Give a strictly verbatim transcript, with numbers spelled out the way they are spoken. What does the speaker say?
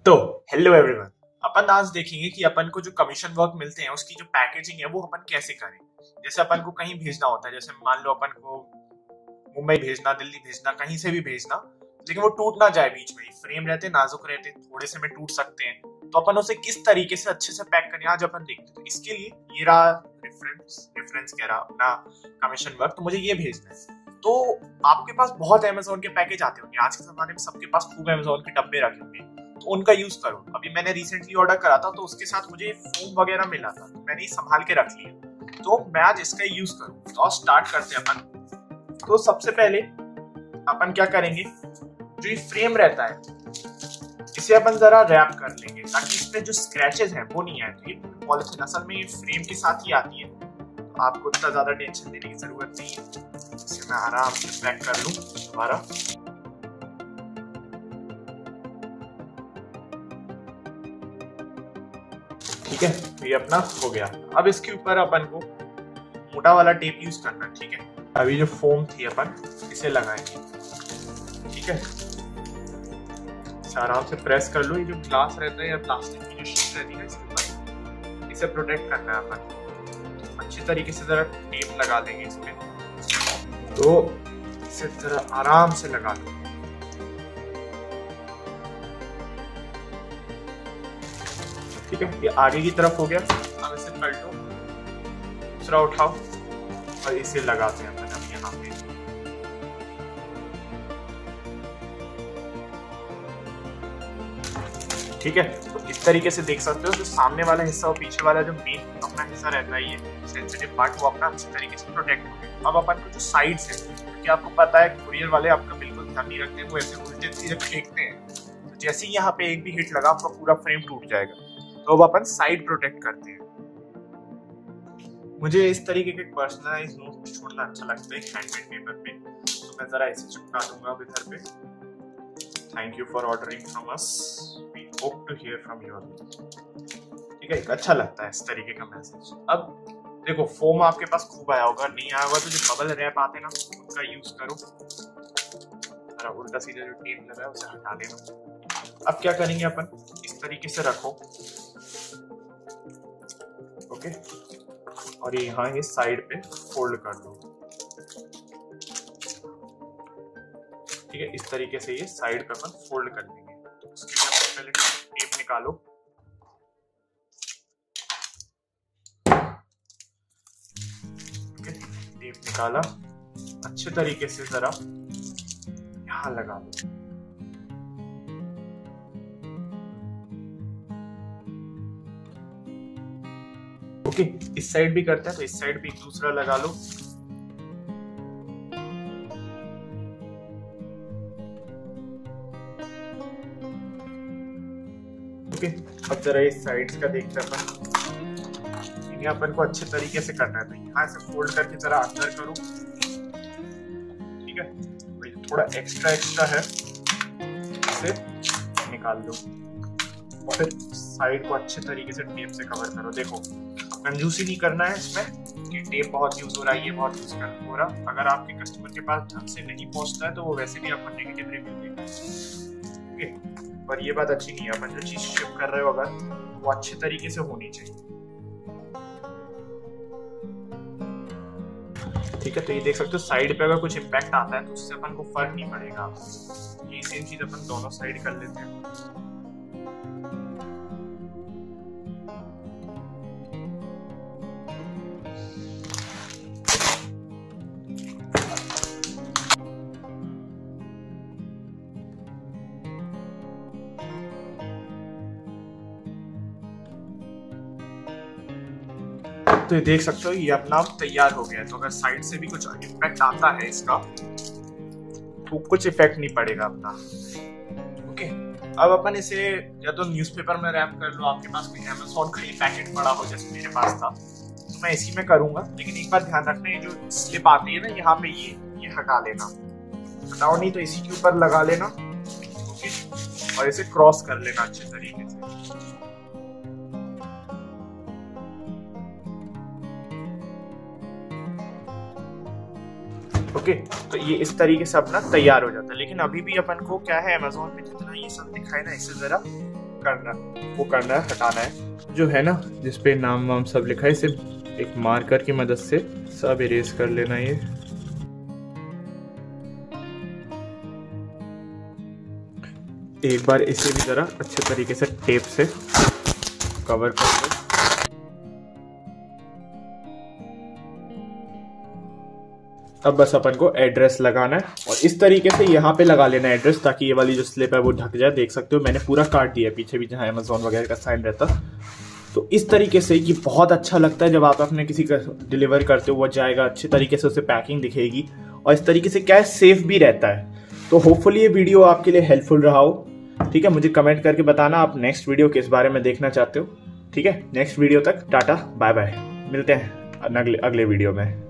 तो hello everyone, अपन आज देखेंगे कि अपन को जो कमीशन वर्क मिलते हैं उसकी जो पैकेजिंग है वो अपन कैसे करें। जैसे अपन को कहीं भेजना होता है, जैसे मान लो अपन को मुंबई भेजना, दिल्ली भेजना, कहीं से भी भेजना, लेकिन वो टूट ना जाए। बीच में फ्रेम रहते, नाजुक रहते, थोड़े से में टूट सकते हैं, तो अपन उसे किस तरीके से अच्छे से पैक करें आज अपन देखते हैं। तो इसके लिए ये रहा रेफरेंस रेफरेंस कह रहा अपना कमीशन वर्क, तो मुझे ये भेजना है। तो आपके पास बहुत अमेज़न के पैकेज आते होंगे, आज के जमाने में सबके पास खूब अमेज़न के डब्बे रखे होंगे, तो उनका यूज करो। अभी मैंने रिसेंटली ऑर्डर करा था, तो उसके साथ मुझे फोम वगैरह मिला था, तो मैंने संभाल के रख लिया, तो मैं आज इसका यूज करूँ। तो स्टार्ट करते हैं अपन। तो सबसे पहले अपन क्या करेंगे, जो ये फ्रेम रहता है इसे अपन जरा रैप कर लेंगे ताकि इस पे जो स्क्रैचेस हैं वो नहीं आए। तो ये पॉलिथीन असल में ये फ्रेम के साथ ही आती है, तो आपको इतना ज्यादा टेंशन लेने की जरूरत नहीं है। इसे मैं आराम से पैक कर लूं दोबारा। ठीक है, ये अपना हो गया। अब इसके ऊपर अपन को मोटा वाला टेप यूज करना है। ठीक है, अभी जो फोम थी अपन इसे लगाएंगे। ठीक है, इसे आराम से प्रेस कर लो। ये जो ग्लास रहता है या प्लास्टिक की जो शीट रहती है इसके ऊपर, इसे प्रोटेक्ट करना है अपन। अच्छी तरीके से जरा टेप लगा देंगे इसमें, तो इसे जरा आराम से लगा दो। ठीक है, ये आगे की तरफ हो गया। अब इसे पलटो, दूसरा उठाओ और इसे लगाते हैं अपन अब यहाँ पे। ठीक है, तो इस तरीके से देख सकते हो जो सामने वाला हिस्सा और पीछे वाला जो मेन अपना हिस्सा रहता है, ये सेंसिटिव पार्ट, वो अपना अच्छी तरीके से प्रोटेक्ट हो गया। अब अपन को जो साइड्स है, क्योंकि आपको पता है कुरियर वाले आपका बिल्कुल ध्यान नहीं रखते, वो ऐसे उल्टे सीधे फेंकते हैं, तो जैसे ही यहाँ पे एक भी हिट लगा आपका पूरा फ्रेम टूट जाएगा। तो अब अपन साइड प्रोटेक्ट करते हैं। मुझे इस तरीके के पर्सनलाइज नोट छोड़ना अच्छा लगता है हैंडमेड पेपर पे, तो मैं जरा इसे चिपका दूंगा अब इधर पे। Thank you for ordering from us, we hope to hear from your. ठीक है, अच्छा लगता है इस तरीके का मैसेज। अब देखो, फोम आपके पास खूब आया होगा, नहीं आया होगा तो जो बबल रैप आते हैं ना, उनका यूज करो। जरा उल्टा सीधा जो टेप लगा है उसे हटा लेना। अब क्या करेंगे अपन, इस तरीके से रखो। ओके, और ये यहाँ ये साइड पे फोल्ड कर दो। ठीक है, इस तरीके से ये साइड पे अपन फोल्ड कर देंगे। तो उसके लिए अपन पहले टेप निकालो। ओके, टेप निकाला, अच्छे तरीके से जरा यहाँ लगा दो। ओके, इस साइड भी करते हैं, तो इस साइड भी एक दूसरा लगा लो। ओके, अब जरा इस साइड्स का देखते हैं अपन। इन्हें अपन को अच्छे तरीके से करना है, तो यहाँ से फोल्ड करके जरा अंदर करो। ठीक है, थोड़ा एक्स्ट्रा एक्स्ट्रा है, इसे निकाल दो और फिर साइड को अच्छे तरीके से टेप से कवर करो। देखो, कंजूसी नहीं करना है इसमें कि टेप बहुत यूज हो रहा है, ये बहुत यूज कर हो रहा। अगर आपके कस्टमर के पास ढंग से नहीं पहुंचता है तो वो वैसे भी आपको नेगेटिव रिव्यू देगा। ओके, पर ये बात अच्छी नहीं है। अपन जो चीज शिप कर रहे हो अगर, वो अच्छे तरीके से होनी चाहिए। ठीक है, तो ये देख सकते हो साइड पे अगर कुछ इम्पैक्ट आता है तो उससे अपन को फर्क नहीं पड़ेगा। ये सेम चीज अपन दोनों साइड कर लेते हैं। तो ये देख सकते हो ये अपना तैयार हो गया है। तो अगर साइड से भी कुछ इफेक्ट आता है इसका, तो कुछ इफेक्ट नहीं पड़ेगा अपना। ओके, अब अपन इसे या तो न्यूज़पेपर में रैप कर लो, आपके पास कोई अमेज़न का ही पैकेट पड़ा हो जैसे मेरे पास था, तो मैं इसी में करूंगा। लेकिन एक बार ध्यान रखना, ये जो स्लिप आती है ना यहाँ पे, ये ये हटा लेना। हटाओ नहीं तो इसी के ऊपर लगा लेना। ओके, और इसे क्रॉस कर लेना अच्छे तरीके से। ओके, तो ये इस तरीके से अपना तैयार हो जाता है। लेकिन अभी भी अपन को क्या है, अमेज़न में जितना ये सब दिखाए ना, इससे जरा करना वो करना है, हटाना है। जो है ना जिसपे नाम वाम सब लिखा है, इसे एक मार्कर की मदद से सब इरेज कर लेना। ये एक बार इसे भी जरा अच्छे तरीके से टेप से कवर कर दो। अब बस अपन को एड्रेस लगाना है और इस तरीके से यहाँ पे लगा लेना है एड्रेस, ताकि ये वाली जो स्लिप है वो ढक जाए। देख सकते हो मैंने पूरा काट दिया है पीछे भी जहाँ अमेज़न वगैरह का साइन रहता। तो इस तरीके से ये बहुत अच्छा लगता है जब आप अपने किसी का डिलीवर करते हो, वो जाएगा अच्छे तरीके से, उसे पैकिंग दिखेगी और इस तरीके से क्या है सेफ भी रहता है। तो होपफुली ये वीडियो आपके लिए हेल्पफुल रहा हो। ठीक है, मुझे कमेंट करके बताना आप नेक्स्ट वीडियो किस बारे में देखना चाहते हो। ठीक है, नेक्स्ट वीडियो तक टाटा बाय बाय, मिलते हैं अगले अगले वीडियो में।